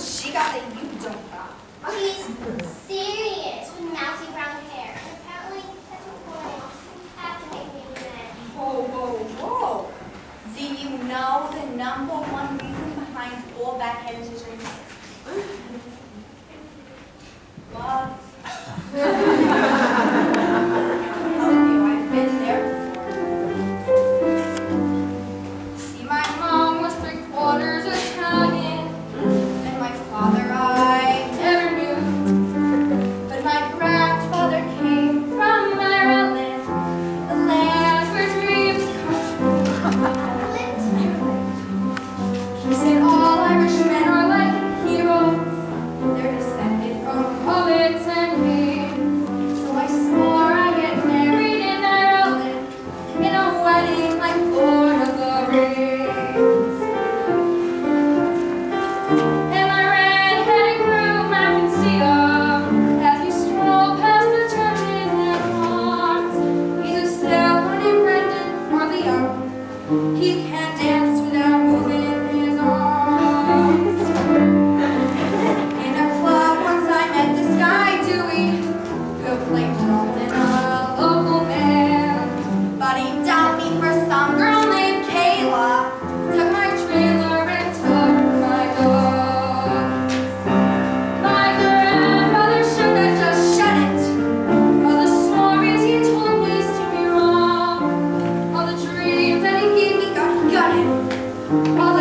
she got that you don't got? She's serious with mousy brown hair. Apparently, that's what boys have to make me a man. Whoa, whoa, whoa. Do you know the #1 reason behind all bad-headed decisions? Love. I've been there before. See, my mom was 3/4 Italian, and my father I never knew. But my grandfather came from Maryland, the land where dreams come true. He said all Irishmen are like heroes. They're descended from poets and kings. So I swore I'd get married in Ireland in a wedding like Lord of the Rings. And my red-headed groom, I can see him as we stroll past the churches and farms. He's a Selwyn, Brendan, or Leon. He can't dance without moving his arms. In a club once I met this guy Dewey, who played drums in a local band. But he dumped me for some girl named Kayla, took my trailer and took my dog. My grandfather should have just shut it. All the stories he told me steered me wrong. All the dreams that he gave me got gutted. All